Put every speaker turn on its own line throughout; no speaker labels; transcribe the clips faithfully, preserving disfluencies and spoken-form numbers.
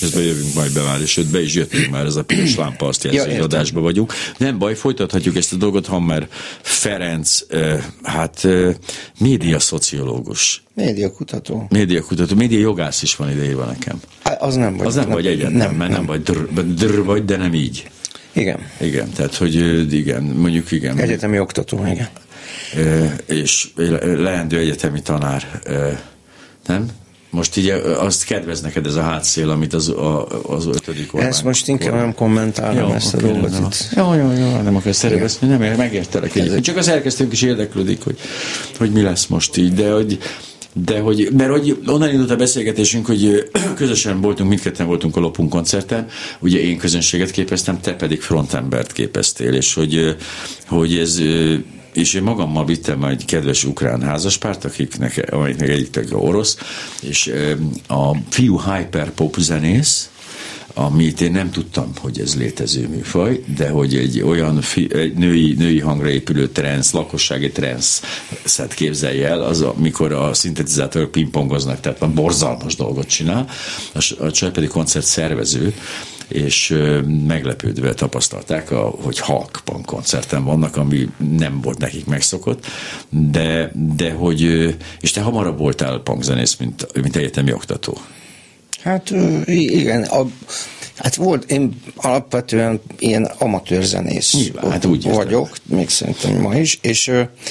Közben jövünk majd be már, és sőt, be is jöttünk már, ez a piros lámpa, azt jelzi, hogy adásban vagyunk. Nem baj, folytathatjuk ezt a dolgot, Hammer Ferenc, hát médiaszociológus.
Médiakutató.
Médiakutató, médiajogász is van ideírva nekem.
Az nem vagy.
Az nem, nem vagy egyetlen, nem, mert nem, nem vagy dr, dr vagy, de nem így.
Igen.
Igen, tehát, hogy igen, mondjuk igen.
Egyetemi oktató, igen.
E, és leendő egyetemi tanár, e, nem? Most így azt kedvez neked ez a hátszél, amit az, a, az ötödik Orbán.
Ezt most inkább nem kommentálom, jó, ezt a dolgot itt.
Jó, jó, jó, nem akarsz szerepezni, nem, megértelek egyébként. Csak az szerkesztőnk is érdeklődik, hogy, hogy mi lesz most így, de hogy De hogy, mert hogy onnan indult a beszélgetésünk, hogy közösen voltunk, mindketten voltunk a Lopunk koncerten, ugye én közönséget képeztem, te pedig frontembert képeztél, és hogy, hogy ez, és én magammal vittem egy kedves ukrán házaspárt, akiknek, amelyiknek egyik tagja orosz, és a fiú hyperpop zenész, amit én nem tudtam, hogy ez létező műfaj, de hogy egy olyan fi, egy női, női hangra épülő trensz, lakossági trenszet képzelj el, az, amikor a szintetizátorok pingpongoznak, tehát a borzalmas dolgot csinál, a, a csaj pedig koncert szervező, és meglepődve tapasztalták, a, hogy Hulk Punk koncerten vannak, ami nem volt nekik megszokott, de, de hogy, és te hamarabb voltál punkzenész, mint, mint egyetemi oktató.
Hát igen, a, hát volt, én alapvetően ilyen amatőrzenész
Nyilván, hát úgy
vagyok, értem. Még szerintem ma is, és,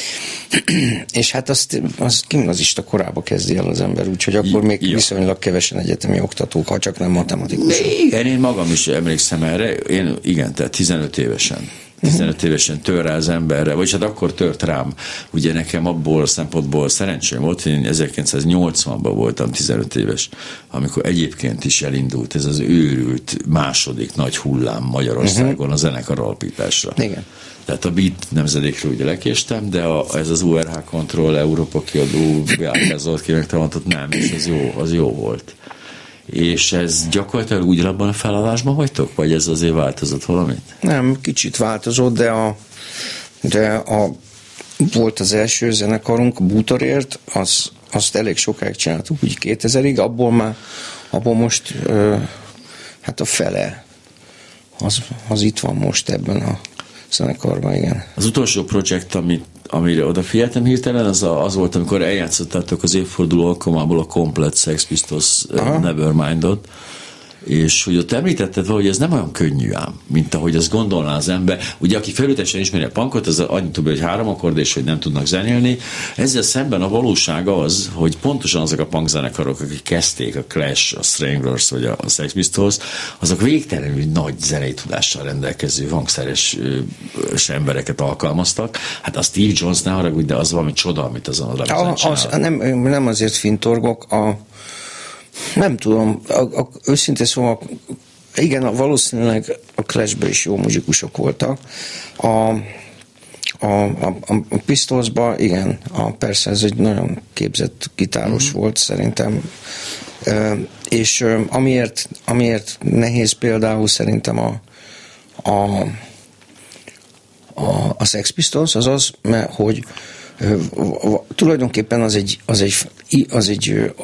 és hát azt, azt gimnazista korába kezdi el az ember, úgyhogy akkor még ja. viszonylag kevesen egyetemi oktatók, ha csak nem matematikusok.
Igen, én magam is emlékszem erre, én igen, tehát tizenöt évesen. tizenöt évesen tör rá az emberre, vagyis hát akkor tört rám. Ugye nekem abból a szempontból szerencsém volt, hogy én ezerkilencszáznyolcvanban voltam tizenöt éves, amikor egyébként is elindult ez az őrült második nagy hullám Magyarországon uh-huh. a zenekar alapításra.
Igen.
Tehát a Beat nemzedékről ugye lekéstem, de a, ez az u er há Control, Európa kiadó, beálkázolt ki megtalantott, nem, és az jó, az jó volt. És ez gyakorlatilag úgy abban a felállásban vagytok? Vagy ez azért változott valamit?
Nem, kicsit változott, de a, de a volt az első zenekarunk, a Bútorért, az, azt elég sokáig csináltuk, úgy kétezerig, abból már, abból most ö, hát a fele az, az itt van most ebben a zenekarban, igen.
Az utolsó projekt, amit amire odafigyeltem hirtelen, az, a, az volt, amikor eljátszottátok az évforduló alkalmából a komplett Sex Pistols uh, Nevermind-ot, és hogy ott említetted, hogy ez nem olyan könnyű ám, mint ahogy azt gondolná az ember. Ugye, aki felületesen ismeri a punkot, az annyit tud, hogy három akkord, és hogy nem tudnak zenélni. Ezzel szemben a valóság az, hogy pontosan azok a punkzenekarok, akik kezdték, a Clash, a Stranglers, vagy a Sex Pistols, azok végtelenül nagy zenei tudással rendelkező hangszeres embereket alkalmaztak. Hát a Steve Jones, ne haragudj, de az valami csoda, amit azon a lemezon csinál.
Nem, nem azért fintorgok, a nem tudom, a, a, őszintén szóval igen, valószínűleg a Clashben is jó muzsikusok voltak. A, a, a, a Pistolsban, igen, a, persze ez egy nagyon képzett gitáros mm-hmm. volt szerintem. E, és amiért, amiért nehéz például szerintem a, a, a, a Sex Pistols az az, mert hogy tulajdonképpen az egy, az egy, az egy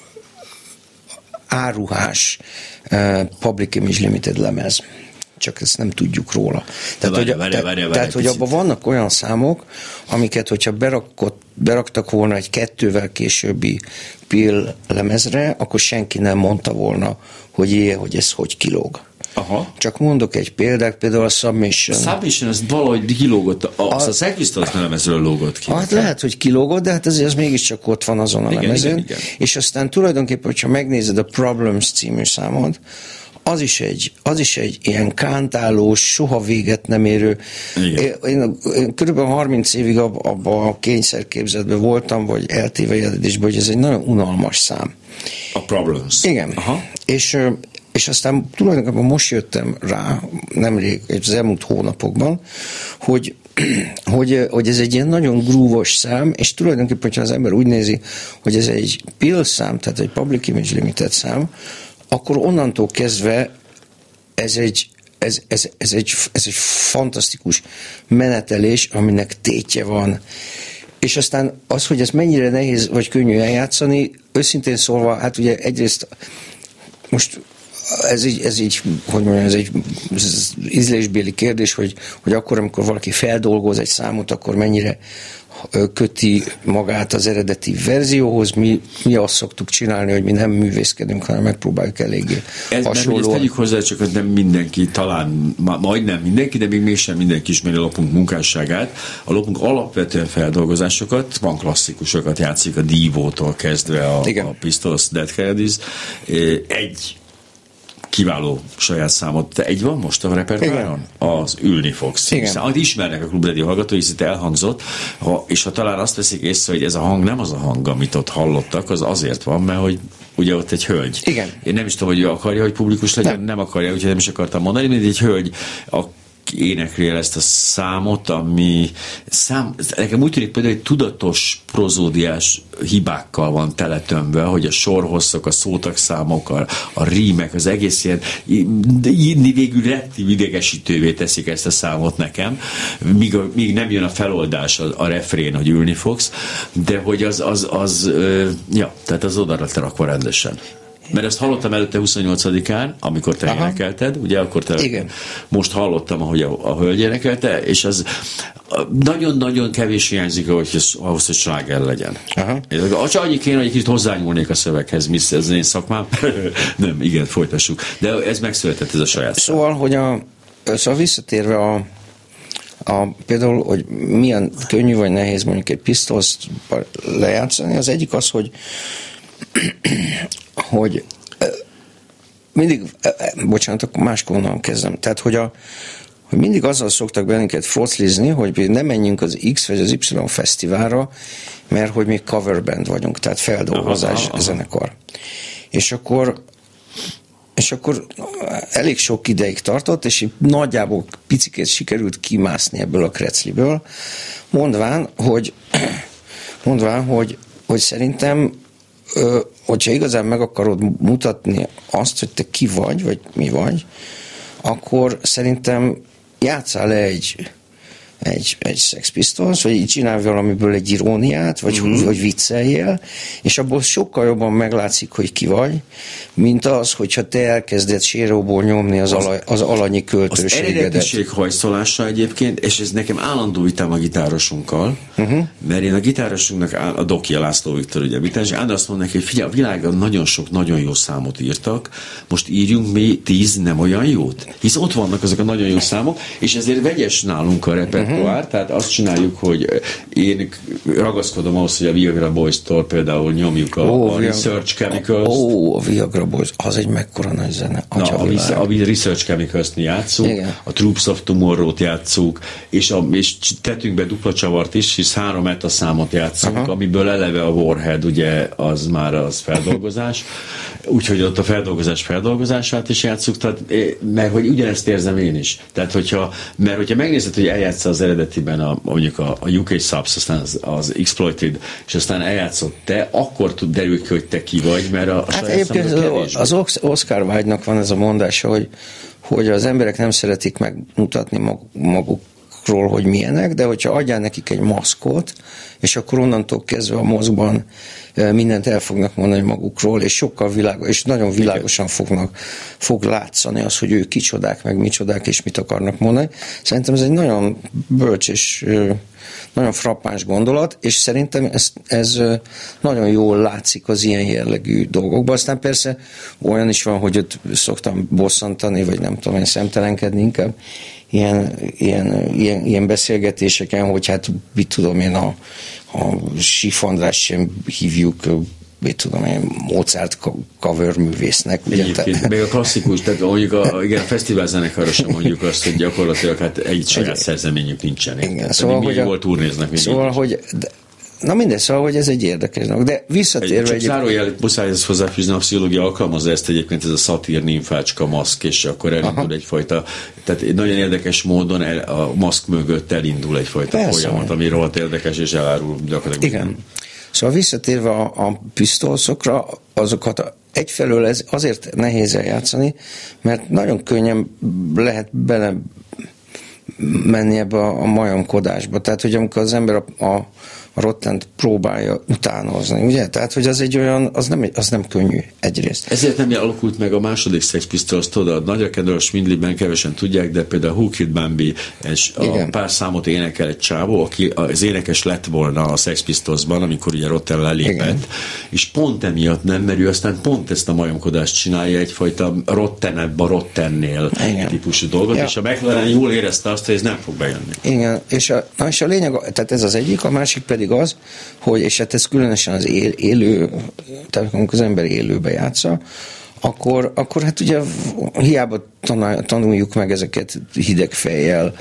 áruhás uh, Public Image Limited lemez. Csak ezt nem tudjuk róla. Tehát, várja, hogy, várja, várja, tehát, hogy abban vannak olyan számok, amiket, hogyha berakott, beraktak volna egy kettővel későbbi Peel lemezre, akkor senki nem mondta volna, hogy ilyen, hogy ez hogy kilóg.
Aha.
Csak mondok egy példát, például a Submission.
A Submission, az valahogy kilógott, a, a, a Sex Pistols lemezről lógott ki.
Hát lehet, hogy kilógott, de hát ez, ez mégiscsak ott van azon a
igen,
lemezön.
Igen, igen.
És aztán tulajdonképpen, hogyha megnézed a Problems című számot, az is egy, az is egy ilyen kántálós, soha véget nem érő. Én, én, én körülbelül harminc évig abban a kényszerképzetben voltam, vagy eltévejedésben, hogy ez egy nagyon unalmas szám.
A Problems.
Igen. Aha. És És aztán tulajdonképpen most jöttem rá, nemrég, az elmúlt hónapokban, hogy, hogy, hogy ez egy ilyen nagyon grúvos szám, és tulajdonképpen, hogyha az ember úgy nézi, hogy ez egy Peel szám, tehát egy Public Image Limited szám, akkor onnantól kezdve ez egy, ez, ez, ez egy, ez egy fantasztikus menetelés, aminek tétje van. És aztán az, hogy ez mennyire nehéz vagy könnyű eljátszani, őszintén szólva, hát ugye egyrészt most ez így, ez így, hogy mondjam, ez egy ez ízlésbéli kérdés, hogy, hogy akkor, amikor valaki feldolgoz egy számot, akkor mennyire köti magát az eredeti verzióhoz. Mi, mi azt szoktuk csinálni, hogy mi nem művészkedünk, hanem megpróbáljuk eléggé
ez,
hasonlóan.
Ezt tegyük hozzá, csak nem mindenki, talán majdnem mindenki, de még mégsem mindenki ismeri a lopunk munkásságát. A lopunk alapvetően feldolgozásokat, van klasszikusokat játszik, a Dívótól kezdve a, a Pistols, Dead Kennedys. Egy kiváló saját számot. Te egy van most a repertoáron? Az Ülni fogsz. Amit ismernek a Klubrádió hallgatói, hisz itt elhangzott, ha, és ha talán azt veszik észre, hogy ez a hang nem az a hang, amit ott hallottak, az azért van, mert hogy ugye ott egy hölgy.
Igen.
Én nem is tudom, hogy ő akarja, hogy publikus legyen, nem, nem akarja, úgyhogy nem is akartam mondani, mint egy hölgy, a énekli el ezt a számot, ami szám, nekem úgy tűnik például, hogy tudatos prozódiás hibákkal van teletömve, hogy a sorhosszok, a szótagszámok, a, a rímek, az egész ilyen írni végül rettív idegesítővé teszik ezt a számot nekem, míg, a, míg nem jön a feloldás, a, a refrén, hogy ülni fogsz, de hogy az, az, az ö, ja, tehát az oda rakva rendesen. Mert ezt hallottam előtte huszonnyolcadikán, amikor te Aha. énekelted, ugye akkor te
Igen.
most hallottam, ahogy a, a hölgy énekelte, és az nagyon-nagyon kevés hiányzik, ahhoz, ahhoz hogy sláger legyen. Aha. Csak annyi kéne, hogy egy kicsit hozzányúlnék a szöveghez, mi ez az én szakmám. Nem, igen, folytassuk. De ez megszületett, ez a saját szám.
Szóval, hogy a, szóval visszatérve a A, például, hogy milyen könnyű vagy nehéz mondjuk egy Pistols lejátszani, az egyik az, hogy hogy mindig, bocsánat, akkor máskor kezdem. Tehát, hogy, a, hogy mindig azzal szoktak bennünket foclizni, hogy ne menjünk az X vagy az Y fesztiválra, mert hogy mi cover band vagyunk, tehát feldolgozás aha, aha. zenekar. És akkor és akkor elég sok ideig tartott, és nagyjából picikét sikerült kimászni ebből a krecliből, mondván, hogy mondván, hogy, hogy szerintem hogyha igazán meg akarod mutatni azt, hogy te ki vagy, vagy mi vagy, akkor szerintem játsszál le egy, egy, egy Sex Pistols, vagy csinálj valamiből egy iróniát, vagy mm-hmm. hogy vicceljél, és abból sokkal jobban meglátszik, hogy ki vagy, mint az, hogyha te elkezded séróból nyomni az, az, ala, az alanyi költőségedet.
Az eredetiség hajszolása egyébként, és ez nekem állandó vitám a gitárosunkkal, uh-huh. mert én a gitárosunknak, a Doki, a László Viktor, ugye, és állandó azt mondom neki, hogy figyelj, a világon nagyon sok, nagyon jó számot írtak, most írjunk mi tíz nem olyan jót. Hisz ott vannak azok a nagyon jó számok, és ezért vegyes nálunk a repertoár, Uh-huh. tehát azt csináljuk, hogy én ragaszkodom ahhoz, hogy a Viagra Boys-tól például nyomjuk a, oh, a Research Chemicals.
Ó, oh, a Viagra Boys, az egy mekkora nagy zene.
Na, a, a, a Research Chemicals-t játszunk, igen. A Troops of Tomorrow-t játszunk, és, a, és tettünk be dupla csavart is, hisz három metaszámot játszunk, uh-huh. amiből eleve a Warhead, ugye, az már az feldolgozás, úgyhogy ott a feldolgozás feldolgozását is játszunk, tehát, mert hogy ugyanezt érzem én is. Tehát, hogyha, mert hogyha megnézed, hogy eljátsz az eredetiben a, mondjuk a, a u ká Subs, aztán az, az Exploited, és aztán eljátszott te, akkor tud derül ki, hogy te ki vagy, mert a, a
hát egyébként az, az Oscar Wilde-nak van ez a mondása, hogy, hogy az emberek nem szeretik megmutatni mag, magukról, hogy milyenek, de hogyha adjál nekik egy maszkot, és akkor onnantól kezdve a mozgban mindent el fognak mondani magukról, és sokkal világos, és nagyon világosan fognak, fog látszani az, hogy ők kicsodák, meg micsodák, és mit akarnak mondani. Szerintem ez egy nagyon bölcs és nagyon frappáns gondolat, és szerintem ez, ez nagyon jól látszik az ilyen jellegű dolgokban. Aztán persze olyan is van, hogy ott szoktam bosszantani, vagy nem tudom én szemtelenkedni inkább ilyen, ilyen, ilyen, ilyen beszélgetéseken, hogy hát mit tudom én, a, a Sif András sem hívjuk, mit tudom én, Mozart cover művésznek.
Egyébként, még a klasszikus, tehát mondjuk a, igen, a fesztivál zenekarra sem mondjuk azt, hogy gyakorlatilag hát egy saját szerzeményük nincsen.
Igen, szóval, hogy
jól turnéznek.
Szóval, hogy de, na minden, szóval, hogy ez egy érdekes dolog. De visszatérve...
Csak egy... zárójel, muszáj ezt hozzáfűzni, a pszichológia alkalmazza ezt egyébként, ez a szatír, nimfácska, maszk, és akkor elindul Aha. egyfajta, tehát nagyon érdekes módon el, a maszk mögött elindul egyfajta Persze. folyamat, ami rohadt érdekes, és elárul gyakorlatilag.
Igen. Szóval visszatérve a, a Pistolsokra, azokat egyfelől ez azért nehéz eljátszani, mert nagyon könnyen lehet bele menni ebbe a, a majomkodásba. Tehát, hogy amikor az ember a, a a Rottent próbálja utánozni, ugye? Tehát, hogy az egy olyan, az nem, az nem könnyű egyrészt.
Ezért nem alakult meg a második Sex Pistols, tudod, Nagy Kedvel a Schmidliben kevesen tudják, de például Who Killed Bambi, egy pár számot énekel egy csávó, aki az énekes lett volna a Sex Pistolsban, amikor ugye Rotten lelépett, igen. És pont emiatt nem, mert ő aztán pont ezt a majomkodást csinálja, egyfajta Rottenebb a Rottennél típusú dolgot, ja. És a McLaren jól érezte azt, hogy ez nem fog bejönni.
Igen, és a, na és a lényeg, tehát ez az egyik, a másik pedig az, hogy, és hát ez különösen az él, élő, tehát amikor az ember élőbe játsza, akkor, akkor hát ugye hiába tanuljuk meg ezeket hideg fejjel,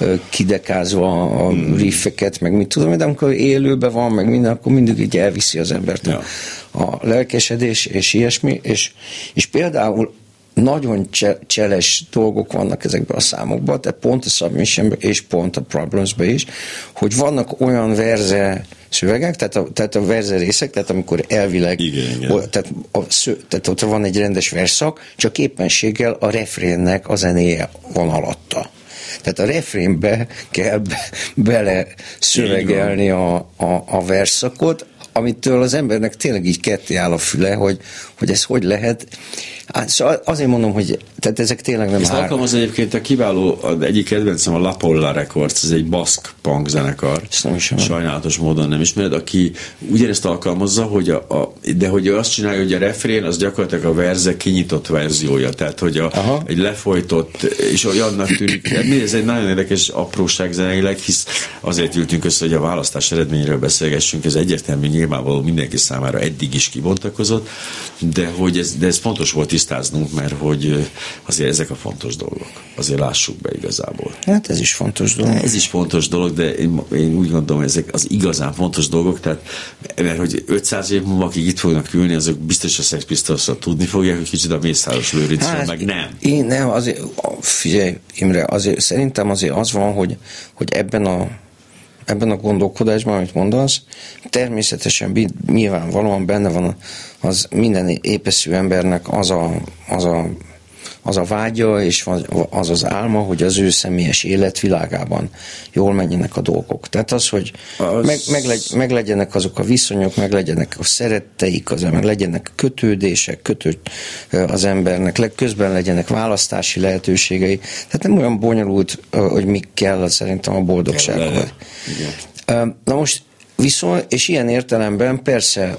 kidekázva a riffeket, meg mit tudom, de amikor élőben van, meg minden, akkor mindig így elviszi az embert ja. a lelkesedés, és ilyesmi, és, és például nagyon cseles dolgok vannak ezekben a számokban, tehát pont a Submissionben és pont a Problemsben is, hogy vannak olyan verze szövegek, tehát a, tehát a verze részek, tehát amikor elvileg,
igen, igen.
Tehát, a, tehát ott van egy rendes versszak, csak éppenséggel a refrénnek a zenéje van alatta. Tehát a refrénbe kell be, bele szövegelni a, a, a versszakot, amitől az embernek tényleg így ketté áll a füle, hogy, hogy ez hogy lehet. Hát, szóval azért mondom, hogy tehát ezek tényleg nem
Ezt hár... alkalmaz egyébként a kiváló, az egyik kedvencem a La Polla Records, ez egy baszk punk zenekar. Sajnálatos módon nem ismered, aki ugyanezt alkalmazza, hogy a, a, de hogy ő azt csinálja, hogy a refrén az gyakorlatilag a verze kinyitott verziója, tehát hogy a, egy lefolytott, és olyannak tűnik, ez egy nagyon érdekes apróság zeneileg, hisz azért ültünk össze, hogy a választás eredményről beszélgessünk, ez egyértelmű nyilvánvaló mindenki számára eddig is kibontakozott, de hogy ez, de ez fontos volt tisztáznunk, mert hogy azért ezek a fontos dolgok. Azért lássuk be igazából.
Hát ez is fontos dolog.
Ez is fontos dolog, de én, én úgy gondolom, hogy ezek az igazán fontos dolgok, tehát, mert hogy ötszáz év múlva, akik itt fognak ülni, azok biztos a Sex Pistolsra tudni fogják, hogy kicsit a Mészáros Lőrincről, hát, meg nem.
Én nem, azért, figyelj Imre, azért, szerintem azért az van, hogy, hogy ebben a ebben a gondolkodásban, amit mondasz, természetesen nyilvánvalóan benne van az minden épeszű embernek az a, az a, az a vágya, és az az álma, hogy az ő személyes életvilágában jól menjenek a dolgok. Tehát az, hogy az... meg, meg, legy, meg legyenek azok a viszonyok, meg legyenek a szeretteik, az, meg legyenek kötődések, kötőd az embernek, közben legyenek választási lehetőségei. Tehát nem olyan bonyolult, hogy mi kell szerintem a boldogsághoz. Na most viszont, és ilyen értelemben persze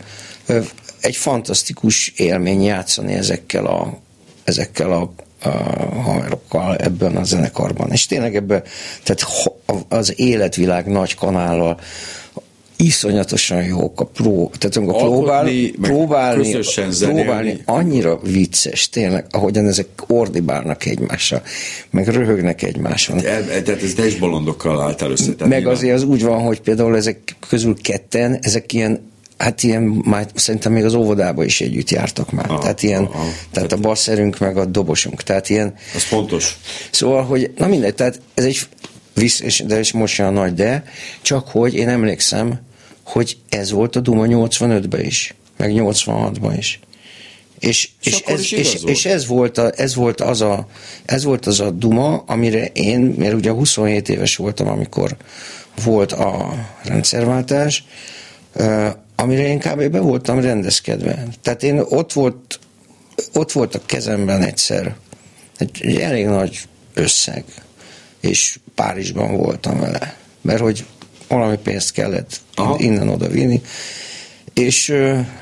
egy fantasztikus élmény játszani ezekkel a ezekkel a, a haverokkal ebben a zenekarban. És tényleg ebben, tehát az életvilág nagy kanállal iszonyatosan jók a pró, tehát amikor próbálni, próbálni, próbálni annyira vicces, tényleg, ahogyan ezek ordibálnak egymással, meg röhögnek egymáson.
Tehát ez teljes bolondokkal álltál össze.
Meg nyilván. Azért az úgy van, hogy például ezek közül ketten, ezek ilyen hát ilyen, már szerintem még az óvodában is együtt jártak már. Ah, tehát ilyen, ah, ah, tehát a basszerünk meg a dobosunk. Tehát ilyen...
Az fontos.
Szóval, hogy na mindegy, tehát ez egy visz, de és most olyan nagy de, csak hogy én emlékszem, hogy ez volt a Duma nyolcvanötben is, meg nyolcvanhatban is. És, és, és, ez, és, és ez, volt a, ez, volt az a, ez volt az a Duma, amire én, mert ugye huszonhét éves voltam, amikor volt a rendszerváltás, amire én kb. Be voltam rendezkedve. Tehát én ott volt, ott volt a kezemben egyszer egy, egy elég nagy összeg, és Párizsban voltam vele, mert hogy valami pénzt kellett Aha. innen-oda vinni, és,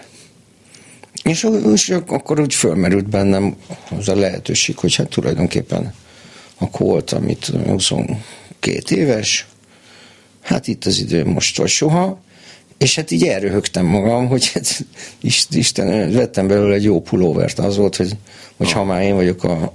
és, és akkor úgy fölmerült bennem az a lehetőség, hogy hát tulajdonképpen akkor voltam itt huszonkét éves, hát itt az idő most vagy soha, és hát így elröhögtem magam, hogy hát Isten, vettem belőle egy jó pulóvert. Az volt, hogy, hogy ha már én vagyok a,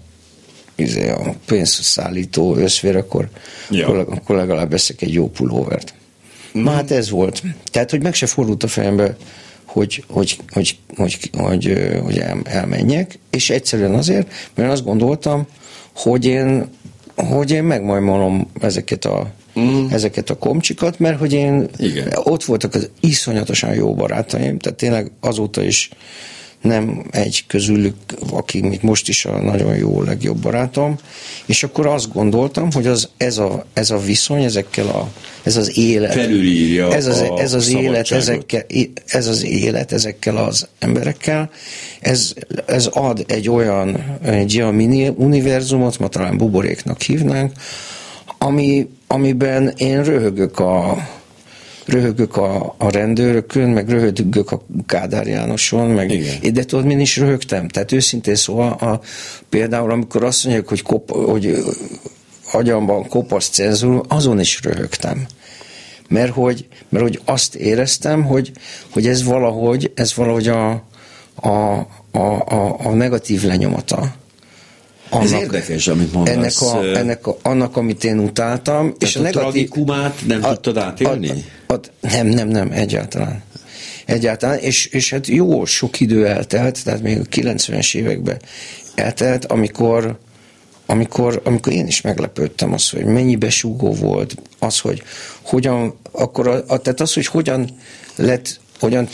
a pénzszállító összvér, akkor, ja. akkor, akkor legalább veszek egy jó pulóvert. Mm. Na hát ez volt. Tehát, hogy meg se fordult a fejembe, hogy, hogy, hogy, hogy, hogy, hogy el, elmenjek, és egyszerűen azért, mert azt gondoltam, hogy én, hogy én megmajmolom ezeket a Mm. ezeket a komcsikat, mert hogy én Igen. ott voltak az iszonyatosan jó barátaim, tehát tényleg azóta is nem egy közülük, aki még most is a nagyon jó legjobb barátom, és akkor azt gondoltam, hogy az, ez, a, ez a viszony ezekkel a, ez az élet,
felülírja
ez az,
a
ez az élet ezekkel, ez az élet ezekkel az emberekkel, ez, ez ad egy olyan, egy olyan mini univerzumot, ma talán buboréknak hívnánk, ami, amiben én röhögök a röhögök a, a rendőrökön, meg röhögök a Kádár Jánoson, meg igen. De tudod, min is röhögtem. Tehát őszintén szóval a, például amikor azt mondják, hogy, kop, hogy agyamban kopasz cenzúr, azon is röhögtem. Mert hogy, mert hogy azt éreztem, hogy, hogy ez valahogy, ez valahogy a, a, a, a, a negatív lenyomata.
Annak, ez érdekes, amit mondasz.
Ennek a, ennek a, annak, amit én utáltam.
Tehát és a, a negatív, tragikumát nem a, tudtad átélni? A, a, a, nem, nem, nem, egyáltalán. Egyáltalán, és, és hát jó sok idő eltelt, tehát még a kilencvenes években eltelt, amikor, amikor, amikor én is meglepődtem az, hogy mennyi besúgó volt, az, hogy hogyan, akkor a, a, tehát az, hogy hogyan lett, hogyan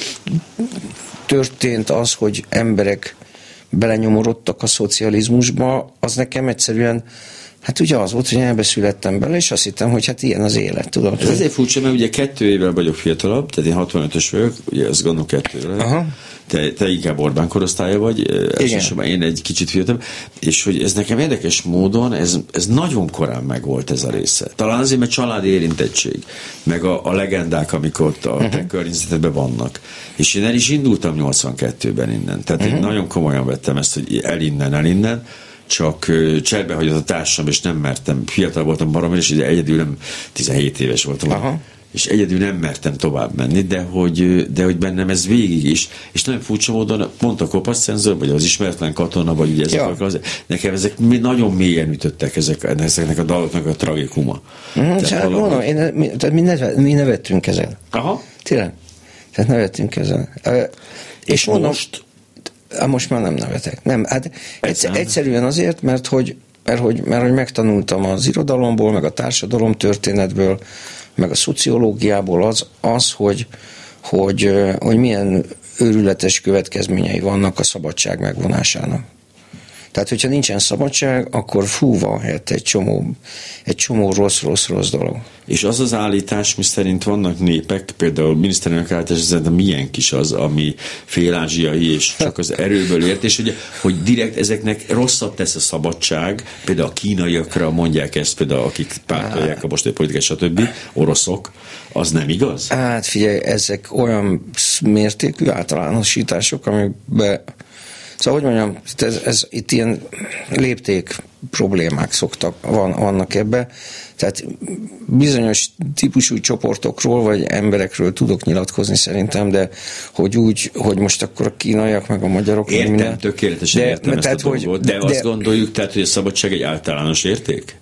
történt az, hogy emberek belenyomorodtak a szocializmusba, az nekem egyszerűen, hát ugye az volt, hogy elbeszülettem bele, és azt hittem, hogy hát ilyen az élet, tudom. Ez azért furcsa, mert ugye kettő évvel vagyok fiatalabb, tehát én hatvanötös vagyok, ugye azt gondolom kettőre. Te, te inkább Orbán korosztálya vagy, elsősorban én egy kicsit fiatalabb, és hogy ez nekem érdekes módon, ez, ez nagyon korán megvolt ez a része. Talán azért, mert családi érintettség, meg a, a legendák, amik ott a uh-huh. te környezetedben vannak. És én el is indultam nyolcvankettőben innen. Tehát uh-huh. én nagyon komolyan vettem ezt, hogy el innen, el innen, csak cserbe hagyott a társam, és nem mertem, fiatal voltam baromi, és egyedül nem, tizenhét éves voltam. Aha. És egyedül nem mertem tovább menni, de hogy, de hogy bennem ez végig is, és nagyon furcsa módon, pont a kopasz cenzor, vagy az ismeretlen katona, vagy ugye ezek, ja. az, nekem ezek nagyon mélyen ütöttek ezek, ezeknek a daloknak a tragikuma.
Mm, tehát mondom, én, mi, tehát mi, nevet, mi nevettünk ezen.
Aha.
Tényleg. Tehát nevettünk ezen. És, és mondom, most? Most már nem nevetek. Nem, hát egyszer, egyszerűen azért, mert hogy, mert, hogy, mert hogy megtanultam az irodalomból, meg a társadalom történetből, meg a szociológiából az, az hogy, hogy, hogy milyen őrületes következményei vannak a szabadság megvonásának. Tehát, hogyha nincsen szabadság, akkor fú, van helyett egy csomó, egy csomó rossz-rossz-rossz dolog.
És az az állítás, mi szerint vannak népek, például miniszterelnök állítás, szerintem milyen kis az, ami félázsiai, és csak az erőből ért, és ugye, hogy direkt ezeknek rosszat tesz a szabadság, például a kínaiakra mondják ezt, például akik pártolják a mostani politikát, stb., oroszok, az nem igaz?
Hát figyelj, ezek olyan mértékű általánosítások, amikbe szóval, hogy mondjam, ez, ez, itt ilyen lépték problémák szoktak, van, vannak ebbe. Tehát bizonyos típusú csoportokról, vagy emberekről tudok nyilatkozni szerintem, de hogy úgy, hogy most akkor a kínaiak, meg a magyarok...
Értem, minden, tökéletesen de, értem ezt tehát, a dolgot, de, de azt gondoljuk, tehát, hogy a szabadság egy általános érték?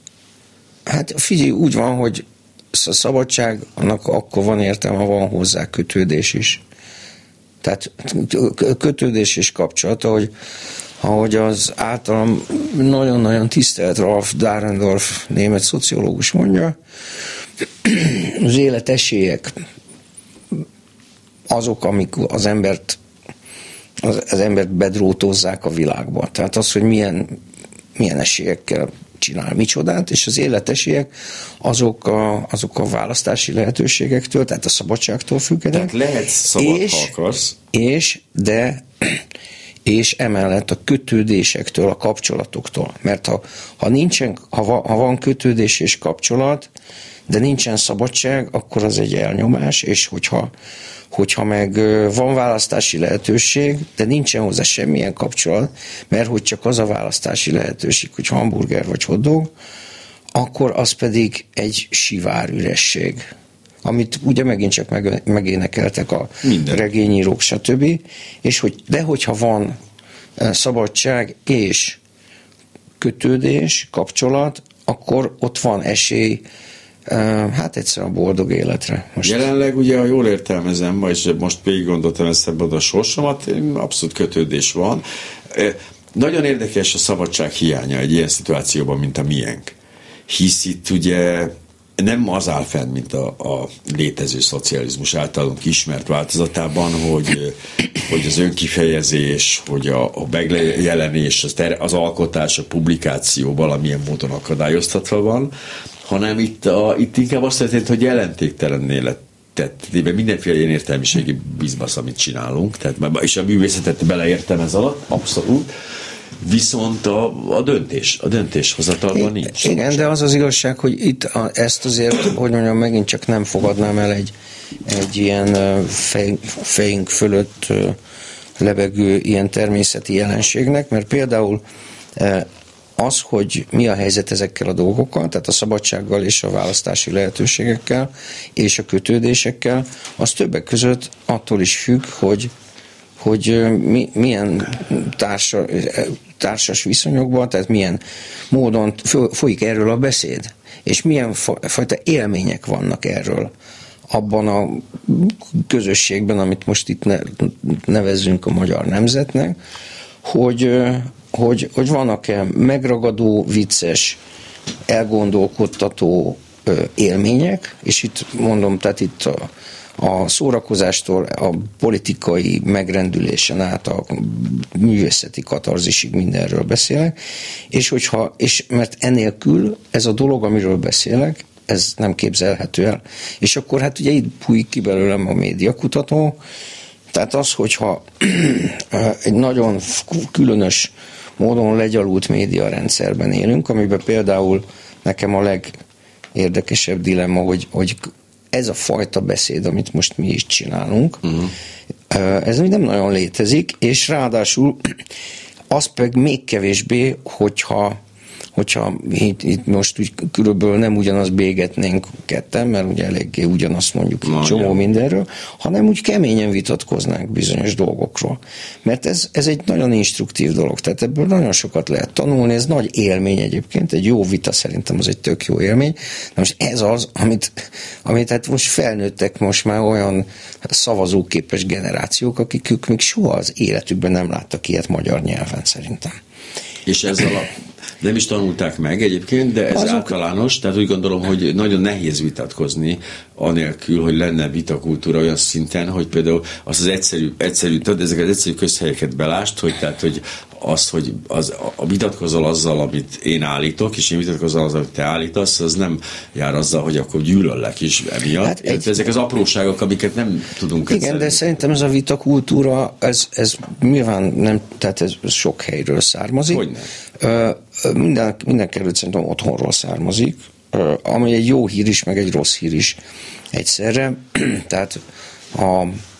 Hát figyelj, úgy van, hogy a szabadságnak akkor van értelme, ha van hozzá kötődés is. Tehát kötődés és kapcsolat, ahogy, ahogy az általam nagyon-nagyon tisztelt Ralph Dahrendorf német szociológus mondja, az élet esélyek azok, amik az embert, az, az embert bedrótozzák a világba. Tehát az, hogy milyen, milyen esélyekkel csinál micsodát, és az életesélyek azok a, azok a választási lehetőségektől, tehát a szabadságtól függenek.
Tehát lehet szabad, és, ha akarsz.
És, de, és emellett a kötődésektől, a kapcsolatoktól. Mert ha, ha, nincsen, ha, va, ha van kötődés és kapcsolat, de nincsen szabadság, akkor az egy elnyomás, és hogyha hogyha meg van választási lehetőség, de nincsen hozzá semmilyen kapcsolat, mert hogy csak az a választási lehetőség, hogy hamburger vagy hotdog, akkor az pedig egy sivár üresség, amit ugye megint csak meg, megénekeltek a minden regényírók, stb. És hogy, de hogyha van szabadság és kötődés, kapcsolat, akkor ott van esély, hát egyszerűen a boldog életre.
Most. Jelenleg ugye, ha jól értelmezem, vagy most végig gondoltam ezt ebben a sorsomat, abszolút kötődés van. Nagyon érdekes a szabadság hiánya egy ilyen szituációban, mint a miénk. Hisz itt ugye nem az áll fenn, mint a, a létező szocializmus általunk ismert változatában, hogy, hogy az önkifejezés, hogy a, a megjelenés, az, az alkotás, a publikáció valamilyen módon akadályoztatva van, hanem itt, a, itt inkább azt történt, hogy jelentéktelenné lett. Tehát mindenféle ilyen értelmiségi bizbasz, amit csinálunk, tehát, és a művészetet beleértem ez alatt, abszolút, viszont a, a döntés, a döntéshozatalban nincs.
Igen, de az az igazság, hogy itt a, ezt azért, hogy mondjam, megint csak nem fogadnám el egy, egy ilyen fej, fejünk fölött lebegő ilyen természeti jelenségnek, mert például az, hogy mi a helyzet ezekkel a dolgokkal, tehát a szabadsággal és a választási lehetőségekkel és a kötődésekkel, az többek között attól is függ, hogy, hogy mi, milyen társa, társas viszonyokban, tehát milyen módon folyik erről a beszéd, és milyen fajta élmények vannak erről abban a közösségben, amit most itt nevezzünk a magyar nemzetnek, hogy Hogy, hogy vannak-e megragadó, vicces, elgondolkodtató ö, élmények, és itt mondom, tehát itt a, a szórakozástól a politikai megrendülésen át a művészeti katarzisig mindenről beszélek, és hogyha, és mert enélkül ez a dolog, amiről beszélek, ez nem képzelhető el. És akkor hát ugye itt bújik ki belőlem a médiakutató, tehát az, hogyha egy nagyon különös módon legyalult médiarendszerben élünk, amiben például nekem a legérdekesebb dilemma, hogy, hogy ez a fajta beszéd, amit most mi is csinálunk, uh-huh. ez nem nagyon létezik, és ráadásul az pedig még kevésbé, hogyha hogyha itt, itt most úgy körülbelül nem ugyanaz bégetnénk ketten, mert ugye eléggé ugyanazt mondjuk egy csomó mindenről, hanem úgy keményen vitatkoznánk bizonyos dolgokról. Mert ez, ez egy nagyon instruktív dolog, tehát ebből nagyon sokat lehet tanulni, ez nagy élmény egyébként, egy jó vita szerintem az egy tök jó élmény. Na most ez az, amit, amit hát most felnőttek most már olyan szavazóképes generációk, akik ők még soha az életükben nem láttak ilyet magyar nyelven szerintem.
És ezzel a nem is tanulták meg egyébként, de ez Azok... általános, tehát úgy gondolom, hogy nagyon nehéz vitatkozni, anélkül, hogy lenne vitakultúra olyan szinten, hogy például az az egyszerű, egyszerű tudod, ezeket az egyszerű közhelyeket belást, hogy tehát, hogy az, hogy az, a vitatkozol azzal, amit én állítok, és én vitatkozol azzal, amit te állítasz, az nem jár azzal, hogy akkor gyűlöllek is emiatt. Hát egy... Ezek az apróságok, amiket nem tudunk
Igen, egyszerűen. De szerintem ez a vitakultúra, ez, ez nyilván nem, tehát ez sok helyről származik. Hogyne? Minden, mindenkelőtt szerintem otthonról származik, ami egy jó hír is, meg egy rossz hír is egyszerre. Tehát a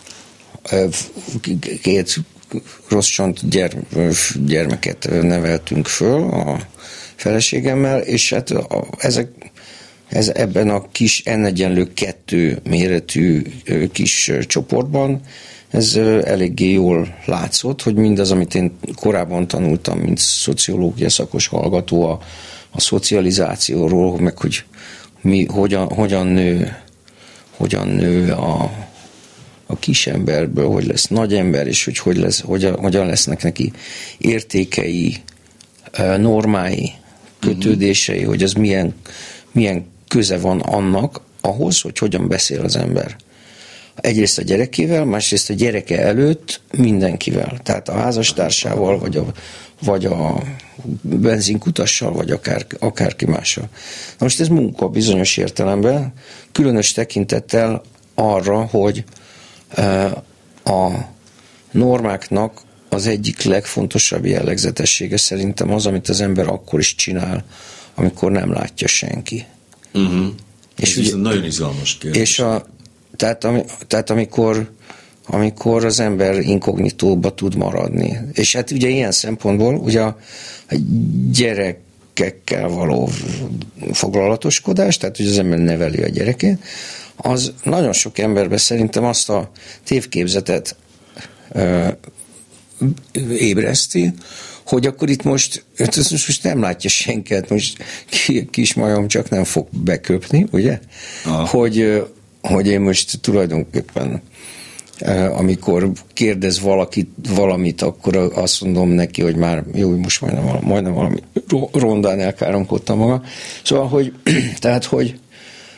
két rossz csont gyerm, gyermeket neveltünk föl a feleségemmel, és hát a, ezek, ez ebben a kis N egyenlő kettő méretű kis csoportban ez eléggé jól látszott, hogy mindaz, amit én korábban tanultam, mint szociológia szakos hallgató a, a szocializációról, meg hogy mi, hogyan, hogyan nő, hogyan nő a, a kisemberből, hogy lesz nagy ember, és hogy, hogy lesz, hogyan, hogyan lesznek neki értékei, normái, kötődései, hogy az milyen, milyen köze van annak ahhoz, hogy hogyan beszél az ember. Egyrészt a gyerekével, másrészt a gyereke előtt mindenkivel. Tehát a házastársával, vagy a, vagy a benzinkutassal, vagy akár, akárki mással. Na most ez munka bizonyos értelemben, különös tekintettel arra, hogy a normáknak az egyik legfontosabb jellegzetessége szerintem az, amit az ember akkor is csinál, amikor nem látja senki.
Uh-huh. És ez ugye, nagyon izgalmas kérdés.
És a Tehát, ami, tehát amikor, amikor az ember inkognitóba tud maradni. És hát ugye ilyen szempontból ugye a gyerekekkel való foglalatoskodás, tehát hogy az ember neveli a gyerekét, az nagyon sok emberben szerintem azt a tévképzetet ö, ébreszti, hogy akkor itt most, most nem látja senket, most kis majom csak nem fog beköpni, ugye? Ah. Hogy hogy én most tulajdonképpen amikor kérdez valakit valamit, akkor azt mondom neki, hogy már jó, most majdnem, majdnem valami rondán elkáromkodtam maga. Szóval, hogy tehát, hogy,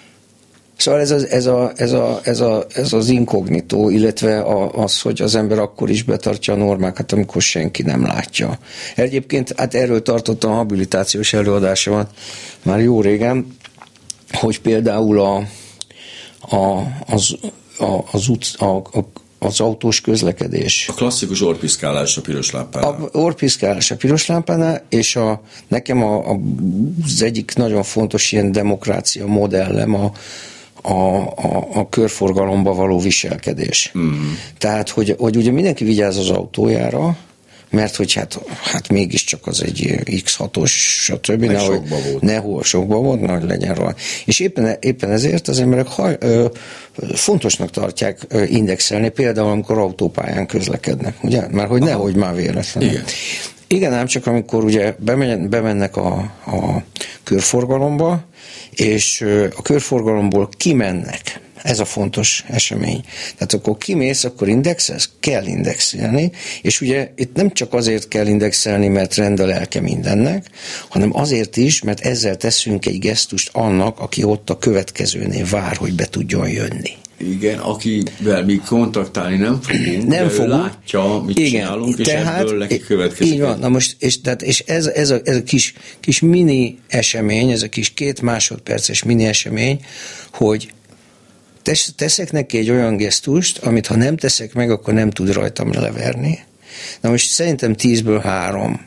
Szóval ez az, ez, a, ez, a, ez, a, ez az inkognitó, illetve a, az, hogy az ember akkor is betartja a normákat, amikor senki nem látja. Egyébként hát erről tartottam a habilitációs előadásomat már jó régen, hogy például a, a, az, a, az, utc, a, a, az autós közlekedés.
A klasszikus orpiszkálás a piros lámpánál.
A orpiszkálás a piros lámpánál, és a, nekem a, a, az egyik nagyon fontos ilyen demokrácia modellem a A, a, a körforgalomba való viselkedés. Mm. Tehát, hogy, hogy ugye mindenki vigyáz az autójára, mert hogy hát, hát mégiscsak az egy iksz hatos, stb.
Meg nehogy, sokba volt.
Nehol sokba volt, nehogy legyen róla. És éppen, éppen ezért az emberek haj, ö, fontosnak tartják ö, indexelni, például amikor autópályán közlekednek, ugye? Mert hogy nehogy már véletlenül.
Igen.
Igen, ám csak amikor ugye bemen, bemennek a, a körforgalomba, és a körforgalomból kimennek. Ez a fontos esemény. Tehát akkor kimész, akkor indexelsz, kell indexelni, és ugye itt nem csak azért kell indexelni, mert rend a lelke mindennek, hanem azért is, mert ezzel teszünk egy gesztust annak, aki ott a következőnél vár, hogy be tudjon jönni.
Igen, akivel mi kontaktálni nem fogunk,
nem
de
fogunk.
Ő látja, mit igen, csinálunk, és tehát, ebből neki következik.
Így van, na most, és, tehát, és ez, ez, a, ez a kis, kis mini esemény, ez a kis két másodperces mini esemény, hogy tesz, teszek neki egy olyan gesztust, amit ha nem teszek meg, akkor nem tud rajtam leverni. Na most szerintem tízből három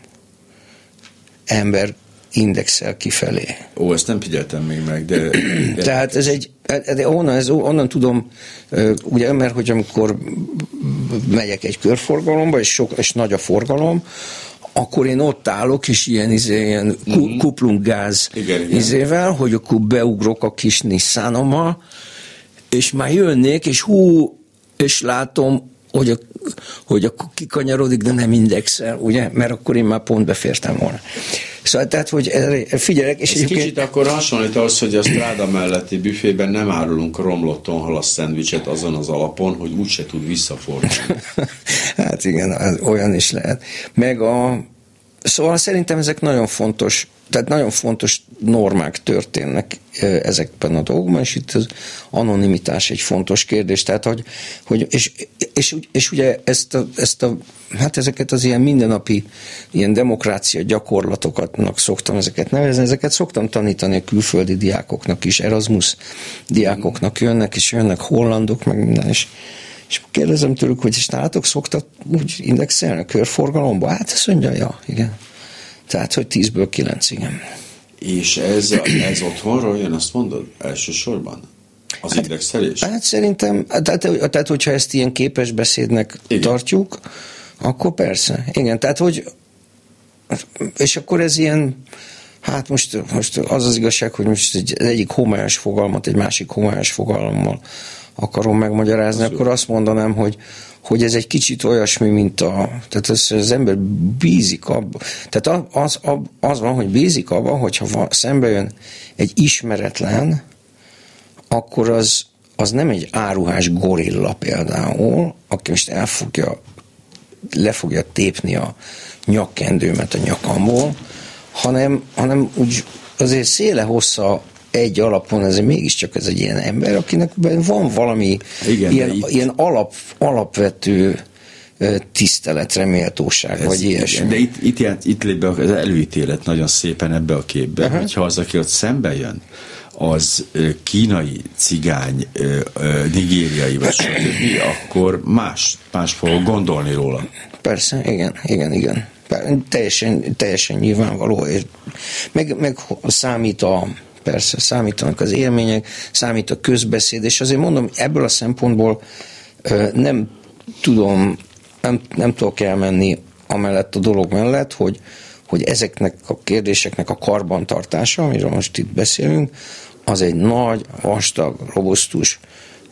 ember indexel kifelé.
Ó, ezt nem figyeltem még meg, de... de
tehát ez egy, de onnan, ez, onnan tudom, ugye, mert hogy amikor megyek egy körforgalomba, és, sok, és nagy a forgalom, akkor én ott állok, és ilyen, izé, ilyen mm-hmm. kuplunggáz izével, hogy akkor beugrok a kis Nissanommal, és már jönnék, és hú, és látom, hogy, a, hogy akkor kikanyarodik, de nem indexel, ugye? Mert akkor én már pont befértem volna. Szóval tehát, hogy figyelek, és
ez egyébként... Kicsit akkor hasonlít az, hogy a Stráda melletti büfében nem árulunk romlott tonhalas szendvicset azon az alapon, hogy úgyse tud visszafordulni.
Hát igen, olyan is lehet. Meg a... Szóval szerintem ezek nagyon fontos, tehát nagyon fontos normák történnek ezekben a dolgokban, és itt az anonimitás egy fontos kérdés, tehát hogy, hogy és, és, és ugye ezt a, ezt a, hát ezeket az ilyen mindennapi ilyen demokrácia gyakorlatokatnak szoktam ezeket nevezni, ezeket szoktam tanítani a külföldi diákoknak is, Erasmus diákoknak jönnek, és jönnek hollandok, meg minden, és És kérdezem tőlük, hogy és nálatok szoktak úgy indexelni a körforgalomba? Hát azt mondja, ja, igen. Tehát, hogy tízből kilenc, igen.
És ez, ez otthonról jön, azt mondod, elsősorban? Az hát, indexelés?
Hát szerintem, tehát, tehát hogyha ezt ilyen képes beszédnek igen. tartjuk, akkor persze. Igen, tehát, hogy és akkor ez ilyen, hát most, most az az igazság, hogy most egy, egyik homályos fogalmat egy másik homályos fogalommal akarom megmagyarázni, az akkor jó. Azt mondanám, hogy, hogy ez egy kicsit olyasmi, mint a... Tehát az, az ember bízik abban. Tehát az, az, az van, hogy bízik abban, hogyha szembe jön egy ismeretlen, akkor az, az nem egy áruhás gorilla például, aki most elfogja, le fogja tépni a nyakkendőmet a nyakamból, hanem, hanem úgy azért széle hossza egy alapon, ez mégiscsak ez egy ilyen ember, akinek van valami igen, ilyen, itt... ilyen alap, alapvető tiszteletre, méltóság, ez vagy ilyesmi.
De itt, itt, itt, itt lép be az előítélet nagyon szépen ebbe a képbe, uh-huh. hogyha az, aki ott szembe jön, az kínai, cigány, nigériai, vagy stb., akkor más, más fog gondolni róla.
Persze, igen, igen, igen. Teljesen, teljesen nyilvánvaló. Meg, meg számít a persze, számítanak az élmények, számít a közbeszéd, és azért mondom, ebből a szempontból nem tudom, nem, nem tudok elmenni amellett a dolog mellett, hogy, hogy ezeknek a kérdéseknek a karbantartása, amiről most itt beszélünk, az egy nagy, vastag, robusztus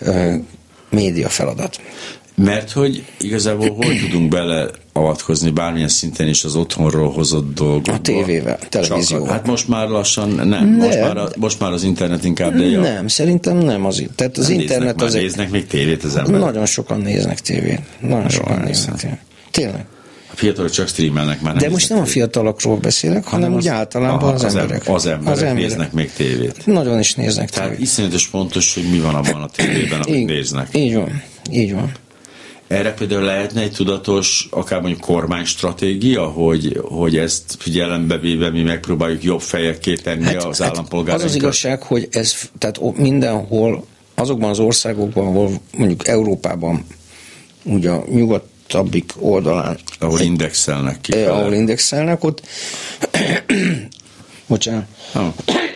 média feladat.
Mert hogy igazából hol tudunk beleavatkozni bármilyen szinten is az otthonról hozott dolgokba?
A tévével, televízióval.
Hát most már lassan nem. nem. Most, már a, most már az internet inkább, de jó.
Nem, szerintem nem az. Tehát az
nem
internet
néznek,
azért...
néznek még tévét az emberek.
Nagyon sokan néznek tévét. Nagyon jó, sokan néznek tévét. Tényleg.
fiatalok csak streamelnek már. Nem
De most nem a fiatalokról beszélek, hanem, hanem úgy általában az, az emberek.
Az emberek, az emberek néznek még tévét.
Nagyon is néznek
Tehát
tévét.
iszonyatos fontos, hogy mi van abban a tévében, amit
így,
néznek.
Így van, így van.
Erre például lehetne egy tudatos, akár mondjuk kormánystratégia, hogy, hogy ezt figyelembe véve mi megpróbáljuk jobb fejekké tenni hát, az hát állampolgárainkat?
Az az igazság, hogy ez tehát mindenhol, azokban az országokban, ahol mondjuk Európában, ugye a nyugatabbik oldalán,
ahol indexelnek ki.
Eh, ahol indexelnek, ott bocsánat. Oh.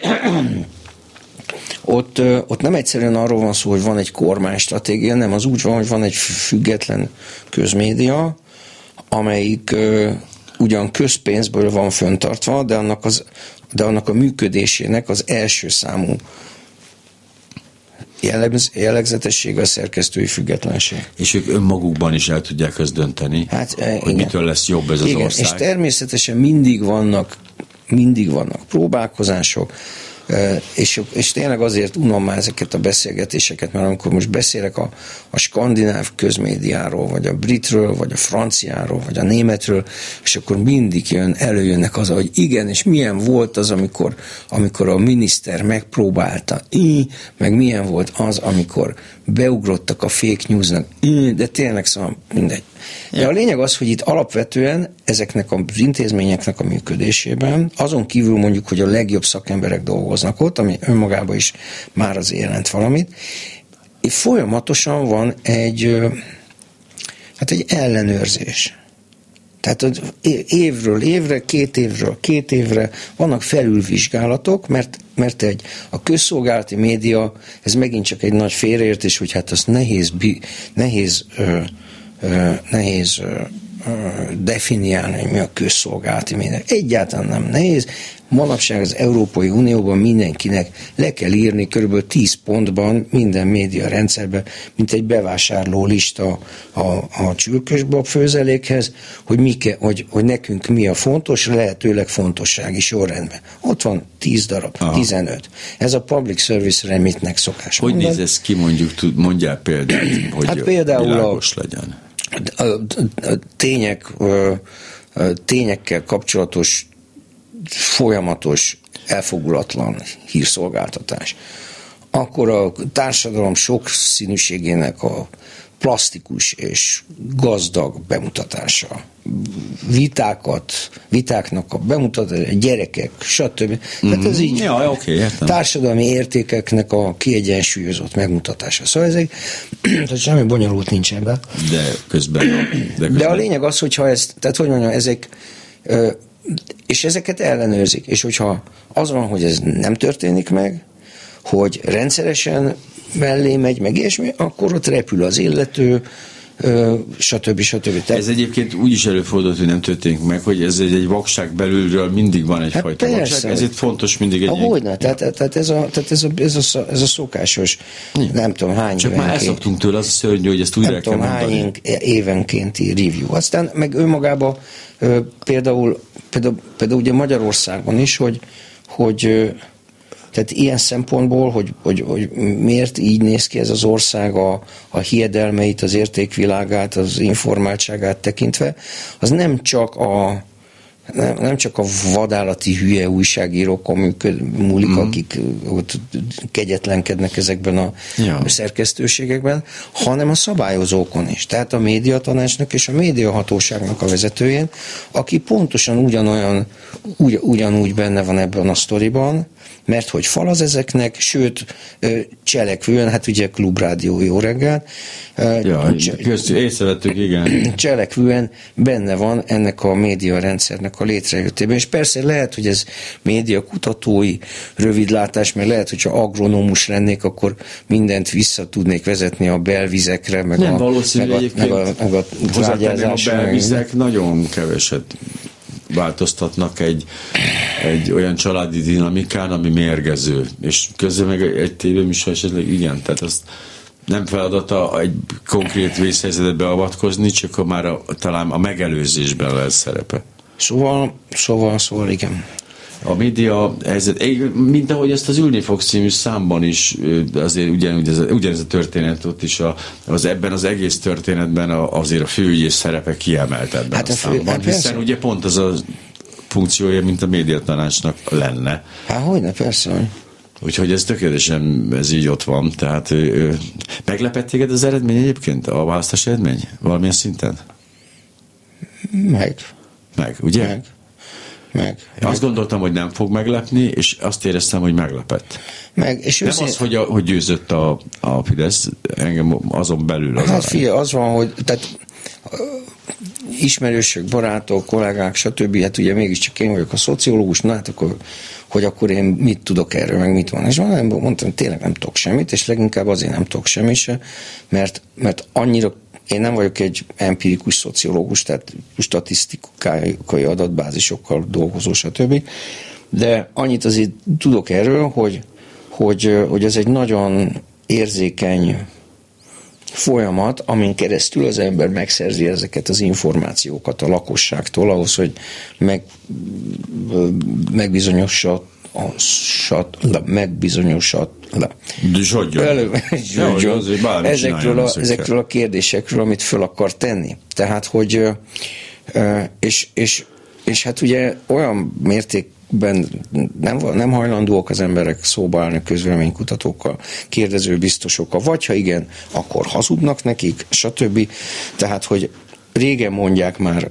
Ott, ott nem egyszerűen arról van szó, hogy van egy kormánystratégia, nem, az úgy van, hogy van egy független közmédia, amelyik uh, ugyan közpénzből van föntartva, de annak, az, de annak a működésének az első számú jellegz, jellegzetessége a szerkesztői függetlenség.
És ők önmagukban is el tudják ezt dönteni, hát, hogy igen. mitől lesz jobb ez az
igen,
ország.
És természetesen mindig vannak, mindig vannak próbálkozások, És, és tényleg azért unom már ezeket a beszélgetéseket, mert amikor most beszélek a, a skandináv közmédiáról, vagy a britről, vagy a franciáról, vagy a németről, és akkor mindig jön, előjönnek az, hogy igen, és milyen volt az, amikor, amikor a miniszter megpróbálta, meg milyen volt az, amikor beugrottak a fake newsnak, de tényleg szóval mindegy. De a lényeg az, hogy itt alapvetően ezeknek az intézményeknek a működésében, azon kívül mondjuk, hogy a legjobb szakemberek dolgoznak ott, ami önmagában is már azért jelent valamit, és folyamatosan van egy, hát egy ellenőrzés. Tehát évről évre, két évről két évre vannak felülvizsgálatok, mert, mert egy, a közszolgálati média, ez megint csak egy nagy félreértés, hogy hát az nehéz, nehéz nehéz definiálni, hogy mi a közszolgálati média. Egyáltalán nem nehéz. Manapság az Európai Unióban mindenkinek le kell írni körülbelül tíz pontban minden média rendszerben, mint egy bevásárló lista a, a csülkösbab főzelékhez, hogy, mi ke, hogy, hogy nekünk mi a fontos, lehetőleg fontossági sorrendben. Ott van tíz darab, aha. tizenöt. Ez a public service remitnek szokás.
Hogy néz ez ki, mondjuk, mondjál példát, hogy hát például világos a, legyen?
A, a, a tények, a tényekkel kapcsolatos folyamatos, elfogulatlan hírszolgáltatás. Akkor a társadalom sokszínűségének a plastikus és gazdag bemutatása, vitákat, vitáknak a bemutatása, gyerekek, stb. Mm-hmm. Tehát ez így
ja, okay, értem.
Társadalmi értékeknek a kiegyensúlyozott megmutatása. Szóval ezek, tehát semmi bonyolult nincs ebben.
De közben, de közben.
De a lényeg az, hogyha ez, tehát hogy mondjam, ezek, és ezeket ellenőrzik, és hogyha az van, hogy ez nem történik meg, hogy rendszeresen mellé megy, meg ilyesmi, akkor ott repül az illető, stb. stb.
Ez egyébként úgy is előfordult, hogy nem történik meg, hogy ez egy, egy vakság belülről mindig van egyfajta hát vakság, ezért fontos mindig egy...
Hogyne, tehát, tehát, ez, a, tehát ez, a, ez, a, ez a szokásos, ja. nem tudom hány
Csak már elszoktunk tőle, az a szörnyű, hogy ezt újra kell mondani.
Nem tudom hány évenkénti review. Aztán meg önmagában például, például, például ugye Magyarországon is, hogy, hogy tehát ilyen szempontból, hogy, hogy, hogy miért így néz ki ez az ország a, a hiedelmeit, az értékvilágát, az informáltságát tekintve, az nem csak a nem, nem csak a vadállati hülye újságírókon múlik, mm. akik ott kegyetlenkednek ezekben a ja. szerkesztőségekben, hanem a szabályozókon is. Tehát a médiatanácsnak és a médiahatóságnak a vezetőjén, aki pontosan ugyanolyan, ugy, ugyanúgy benne van ebben a sztoriban, mert hogy falaz ezeknek, sőt, cselekvően, hát ugye klubrádió, jó reggel.
Ja, közt, észrevettük, igen.
Cselekvően benne van ennek a médiarendszernek a létrejöttében, és persze lehet, hogy ez médiakutatói rövidlátás, mert lehet, hogyha agronómus lennék, akkor mindent vissza tudnék vezetni a belvizekre, meg
nem
a,
valószínű,
meg a, meg a, meg a
trágyázásra. A belvizek nagyon keveset változtatnak egy, egy olyan családi dinamikán, ami mérgező. És közben meg egy tévéműsor esetleg igen, tehát azt nem feladata egy konkrét vészhelyzetbe beavatkozni, csak a már a, talán a megelőzésben lesz szerepe.
Szóval, szóval, szóval igen.
A média helyzet, mint ahogy ezt az Ülni fogsz című számban is, azért ugyanúgy ez, ugyanez a történet ott is, a, az ebben az egész történetben a, azért a főügyész szerepe kiemelt ebben hát a, a fő, számban, hát hiszen ugye pont az a funkciója, mint a médiatanácsnak lenne.
Hát hogyne, persze, hogy...
Úgyhogy ez tökéletesen, ez így ott van. Tehát ö, meglepett téged az eredmény egyébként? A választási eredmény? Valamilyen szinten?
Meg.
Meg, ugye?
Meg. Meg.
Én azt gondoltam, hogy nem fog meglepni, és azt éreztem, hogy meglepett.
Meg, és
nem
őszint...
az, hogy, a, hogy győzött a, a Fidesz, engem azon belül az.
Hát figyelj, az van, hogy tehát, ismerősök, barátok, kollégák, stb. Hát ugye mégiscsak én vagyok a szociológus, na hát akkor, hogy akkor én mit tudok erről, meg mit van. És van, mondtam, tényleg nem tudok semmit, és leginkább azért nem tudok semmit se, mert, mert annyira én nem vagyok egy empirikus szociológus, tehát statisztikai adatbázisokkal dolgozó, stb. De annyit azért tudok erről, hogy, hogy, hogy ez egy nagyon érzékeny folyamat, amin keresztül az ember megszerzi ezeket az információkat a lakosságtól, ahhoz, hogy meg, megbizonyosat, megbizonyosat, ezekről a, ezekről a kérdésekről, amit föl akar tenni. Tehát, hogy és, és, és hát ugye olyan mértékben nem, nem hajlandóak az emberek szóba állni közvéleménykutatókkal, kérdezőbiztosokkal, vagy ha igen, akkor hazudnak nekik, stb. Tehát, hogy régen mondják már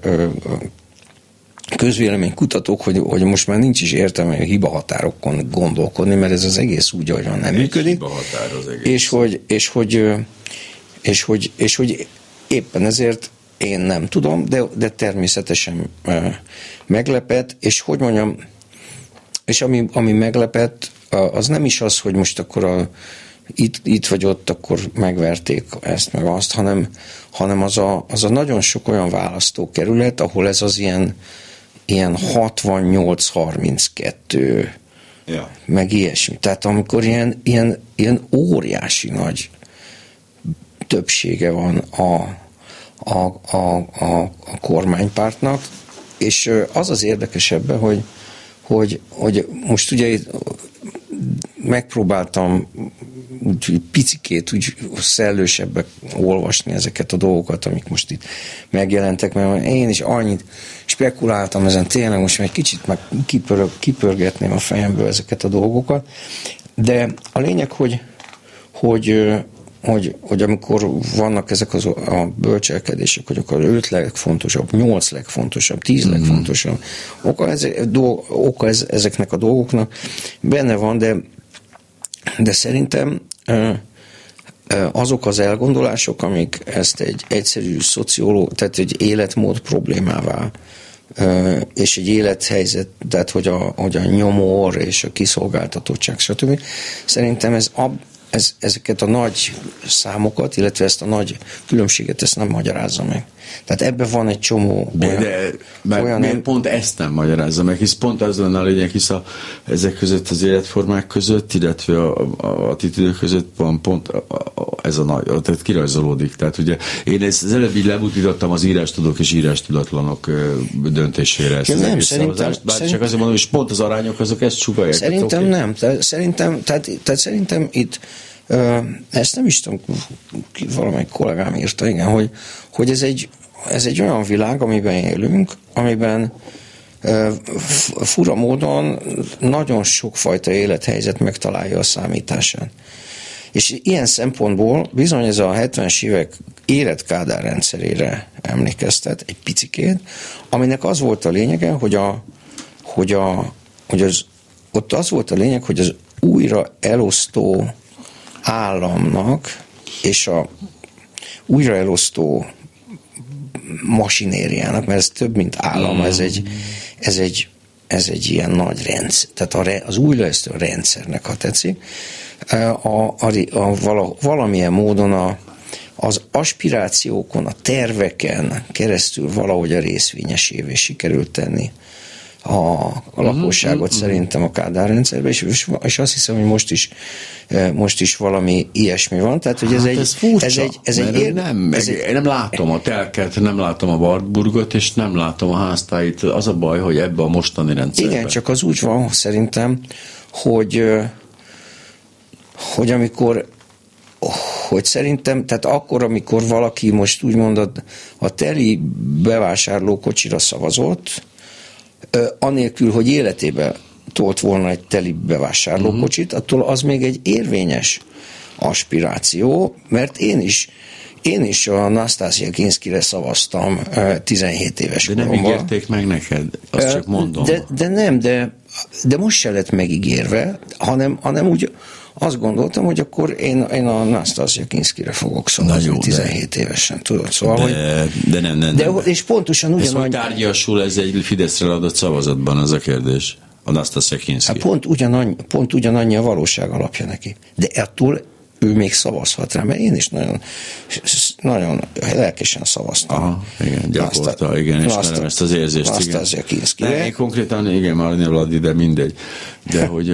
közvéleménykutatók, hogy, hogy most már nincs is értelme a hibahatárokon gondolkodni, mert ez az egész úgy, ahogy van, nem működik. És hogy, és, hogy, és, hogy, és hogy éppen ezért én nem tudom, de, de természetesen meglepett, és hogy mondjam, és ami, ami meglepett, az nem is az, hogy most akkor a, itt, itt vagy ott, akkor megverték ezt meg azt, hanem, hanem az, a, az a nagyon sok olyan választókerület, ahol ez az ilyen ilyen hatvannyolc harminckettő, ja. Meg ilyesmi. Tehát amikor ilyen, ilyen, ilyen óriási nagy többsége van a, a, a, a, a kormánypártnak, és az az érdekesebben, hogy, hogy, hogy most ugye megpróbáltam úgy picikét, úgy szellősebbek olvasni ezeket a dolgokat, amik most itt megjelentek, mert én is annyit spekuláltam ezen, tényleg most egy kicsit meg kipörög, kipörgetném a fejemből ezeket a dolgokat, de a lényeg, hogy, hogy, hogy, hogy amikor vannak ezek az, a bölcselkedések, hogy akkor öt legfontosabb, nyolc legfontosabb, tíz mm. legfontosabb oka, ez, do, oka ez, ezeknek a dolgoknak benne van, de de szerintem azok az elgondolások, amik ezt egy egyszerű szociológ, tehát egy életmód problémává, és egy élethelyzet, tehát hogy a, hogy a nyomor és a kiszolgáltatottság, stb. Szerintem ez, ez, ezeket a nagy számokat, illetve ezt a nagy különbséget, ezt nem magyarázza meg. Tehát ebben van egy csomó
de, olyan... De, de olyan miért pont ezt nem magyarázza meg, hisz pont az lenne a lényeg, hisz a, ezek között az életformák között, illetve a, a attitűdök között van pont a, a, ez a nagy, a, tehát kirajzolódik. Tehát ugye én ezt az előbb így lemutattam az írástudók és írástudatlanok döntésére ezt az egész szavazást, bár csak azért mondom, és pont az arányok azok ezt sugallják.
Szerintem okay. nem. Tehát, szerintem, tehát, tehát szerintem itt ezt nem is tudom, valamelyik kollégám írta, igen, hogy, hogy ez, egy, ez egy olyan világ, amiben élünk, amiben fura módon nagyon sokfajta élethelyzet megtalálja a számításán. És ilyen szempontból bizony ez a hetvenes évek Érett-Kádár rendszerére emlékeztet egy picikét, aminek az volt a lényege, hogy, a, hogy, a, hogy az, ott az volt a lényeg, hogy az újra elosztó államnak és a újraelosztó masinériának, mert ez több, mint állam, mm. ez, egy, ez, egy, ez egy ilyen nagy rendszer, tehát az újraelosztó rendszernek, ha tetszik, a, a, a, vala, valamilyen módon a, az aspirációkon, a terveken keresztül valahogy a részvényesévé sikerült tenni a, a lakosságot uh-huh, szerintem a Kádár rendszerben, és, és azt hiszem, hogy most is, most is valami ilyesmi van. Tehát, hogy ez
hát
egy...
ez furcsa,
ez egy, ez egy ér,
nem, ez egy, én nem látom a telket, nem látom a Wartburgot, és nem látom a háztáit. Az a baj, hogy ebbe a mostani rendszerben.
Igen, csak az úgy van szerintem, hogy, hogy amikor hogy szerintem, tehát akkor, amikor valaki most úgymond a, a teli bevásárlókocsira szavazott, anélkül, hogy életében tolt volna egy teli bevásárlókocsit, attól az még egy érvényes aspiráció, mert én is Én is a Nasztászia Kinszkire szavaztam tizenhét éves
koromban. De nem
koromban.
ígérték meg neked? Azt csak mondom.
De, de nem, de, de most se lett megígérve, hanem, hanem úgy azt gondoltam, hogy akkor én, én a Nasztászia Kinszkire fogok szavazni tizenhét de, évesen, tudod? Szóval,
de,
hogy,
de nem, nem.
De,
nem.
És pontosan ugyanannyi...
Ez hogy tárgyasul, ez egy Fideszre adott szavazatban, az a kérdés. A Nasztászia Kinszki.
Hát pont ugyanannyi, pont ugyanannyi a valóság alapja neki. De ettől ő még szavazhat rá, mert én is nagyon, nagyon lelkesen szavaztam.
Aha, igen, gyakorta, igen, és ismerem ezt az érzést.
Nasztászia Kinszkire.
Ne, én konkrétan, igen, Marina Vladi, de mindegy. De hogy...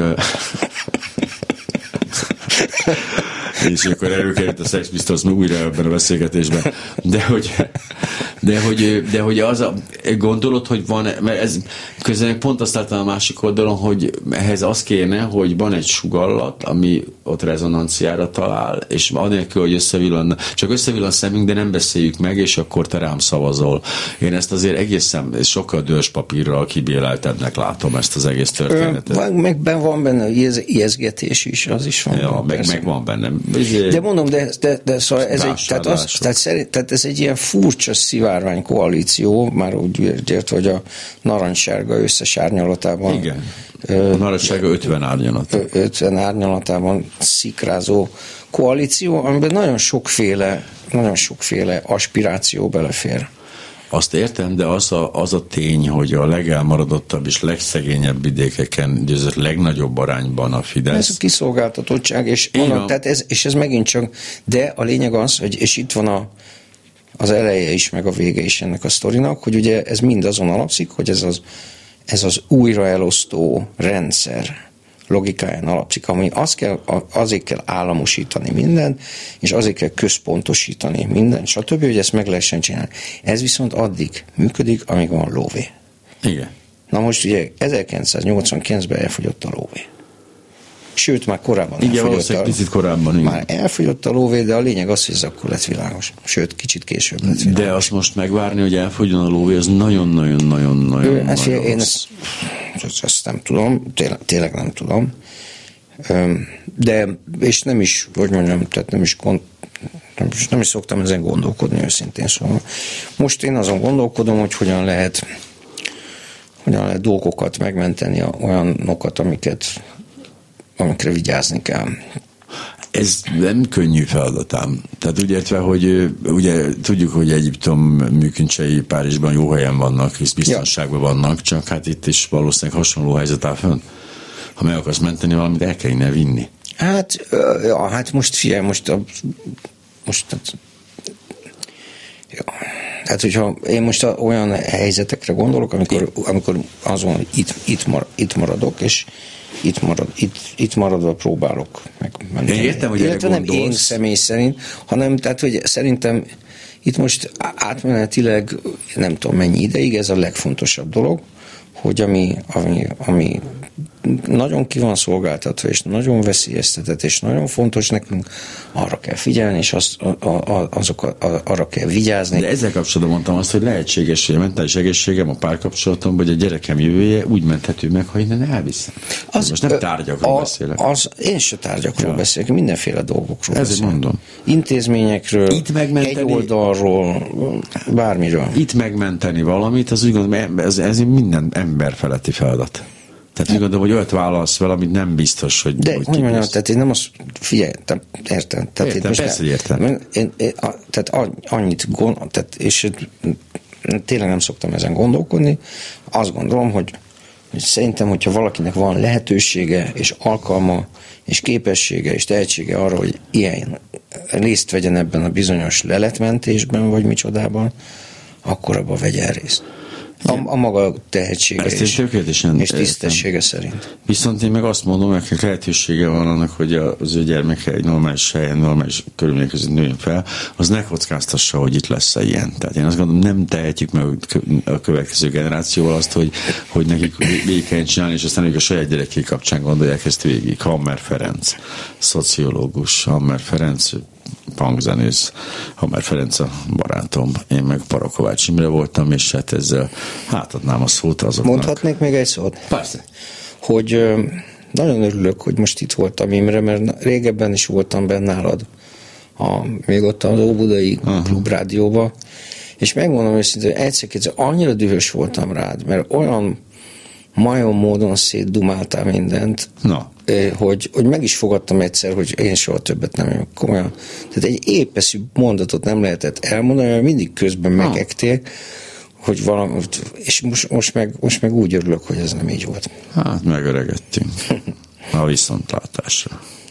és akkor előkerült a Sex Pistols újra ebben a beszélgetésben. De hogy, de hogy, de hogy az a, gondolod, hogy van, mert ez közben pont azt láttam a másik oldalon, hogy ehhez az kéne, hogy van egy sugallat, ami ott rezonanciára talál, és anélkül, hogy összevillan, csak összevillan szemünk, de nem beszéljük meg, és akkor te rám szavazol. Én ezt azért egészen sokkal dős papírral kibéleltebbnek látom ezt az egész történetet.
Ö, meg ben van benne ijeszgetés is, az is van.
Ja, meg, meg van benne.
De mondom, de, de, de szóval ez egy, tehát, az, tehát, szerint, tehát ez egy ilyen furcsa szivárvány koalíció, már úgy értve, hogy a narancssárga összes árnyalatában.
Igen. A narancssárga ötven árnyalat.
ötven árnyalatában szikrázó koalíció, amiben nagyon sokféle, nagyon sokféle aspiráció belefér.
Azt értem, de az a, az a tény, hogy a legelmaradottabb és legszegényebb vidékeken győzött legnagyobb arányban a Fidesz. Ez
a kiszolgáltatottság, és, mondom, tehát ez, és ez megint csak, de a lényeg az, hogy, és itt van a, az eleje is, meg a vége is ennek a sztorinak, hogy ugye ez mind azon alapszik, hogy ez az, ez az újraelosztó rendszer logikáján alapszik, ami az kell, azért kell államosítani mindent, és azért kell központosítani mindent, stb., hogy ezt meg lehessen csinálni. Ez viszont addig működik, amíg van lóvé.
Igen.
Na most ugye ezerkilencszáznyolcvankilencben elfogyott a lóvé. Sőt, már korábban
igen,
elfogyott a,
picit korábban, igen.
Már elfogyott a lóvé, de a lényeg az, hogy ez akkor lett világos. Sőt, kicsit később lett világos.
De azt most megvárni, hogy elfogyjon a lóvé, az nagyon-nagyon-nagyon-nagyon
ezt, én ezt, ezt nem tudom, tényleg, tényleg nem tudom. De, és nem is, hogy mondjam, tehát nem is, nem is, nem is szoktam ezen gondolkodni őszintén. Szóval most én azon gondolkodom, hogy hogyan lehet, hogyan lehet dolgokat megmenteni, olyanokat, amiket amikre vigyázni kell.
Ez nem könnyű feladatám. Tehát úgy értve, hogy ugye tudjuk, hogy Egyiptom műkincsei Párizsban jó helyen vannak, hisz biztonságban vannak, csak hát itt is valószínűleg hasonló helyzet áll fönn. Ha meg akarsz menteni valamit, el kell innen vinni.
Hát, ja, hát most figyelj, most a, most ja. Tehát, hogyha én most olyan helyzetekre gondolok, amikor, amikor azon itt, itt, mar, itt maradok, és Itt, marad, itt, itt maradva próbálok meg.
Én értem, hogy
illetve nem én személy szerint, hanem tehát, hogy szerintem itt most átmenetileg nem tudom mennyi ideig, ez a legfontosabb dolog, hogy ami, ami, ami nagyon ki van szolgáltatva, és nagyon veszélyeztetett, és nagyon fontos nekünk, arra kell figyelni, és azt, a, a, azok a, a, arra kell vigyázni.
De ezzel kapcsolatban mondtam azt, hogy lehetséges, hogy a mentális egészségem, a párkapcsolatom, vagy a gyerekem jövője úgy menthető meg, ha innen elviszem. Az, most nem tárgyakról a, beszélek.
Az, én se tárgyakról ja. beszélek, mindenféle dolgokról
Ezért
beszélek.
mondom.
Intézményekről,
itt megmenteni,
egy oldalról, bármiről.
Itt megmenteni valamit, az úgy gondolom, ez, ez minden ember feletti feladat. Tehát úgy gondolom, hogy olyat válasz fel, amit nem biztos, hogy...
De,
hogy
hogy mondjam, tehát én nem azt... Figyelj, te, értem. Tehát
értem, persze, hogy értem.
Én, én, én, a, tehát annyit gond... Tehát, és tényleg nem szoktam ezen gondolkodni. Azt gondolom, hogy, hogy szerintem, hogyha valakinek van lehetősége, és alkalma, és képessége, és tehetsége arra, hogy ilyen részt vegyen ebben a bizonyos leletmentésben, vagy micsodában, akkor abban vegyen részt. A, a maga tehetsége
Ezt
és,
tökéletesen
és tisztessége szerint.
Viszont én meg azt mondom, hogy lehetősége van annak, hogy az ő gyermeke egy normális helyen, normális körülmények között nőjön fel, az ne kockáztassa, hogy itt lesz ilyen. Tehát én azt gondolom, nem tehetjük meg a következő generációval azt, hogy, hogy nekik végig kell csinálni, és aztán ők a saját gyereké kapcsán gondolják ezt végig. Hammer Ferenc, szociológus, Hammer Ferenc, punkzenész, Hammer Ferenc a barátom, én meg Parakovács Imre voltam, és hát ezzel hátadnám a szót azoknak.
Mondhatnék még egy szót?
Persze.
Hogy ö, nagyon örülök, hogy most itt voltam, Imre, mert régebben is voltam benne nálad, a, még ott az Óbudai uh-huh. Klubrádióban, és megmondom őszintén, hogy egyszer-kétszer annyira dühös voltam rád, mert olyan majom módon szétdumáltál mindent,
Na.
Hogy, hogy meg is fogadtam egyszer, hogy én soha többet nem jövök komolyan. Tehát egy épeszű mondatot nem lehetett elmondani, mert mindig közben ha. megektél, hogy valami, és most, most, meg, most meg úgy örülök, hogy ez nem így volt.
Hát megöregettünk. A viszontlátásra.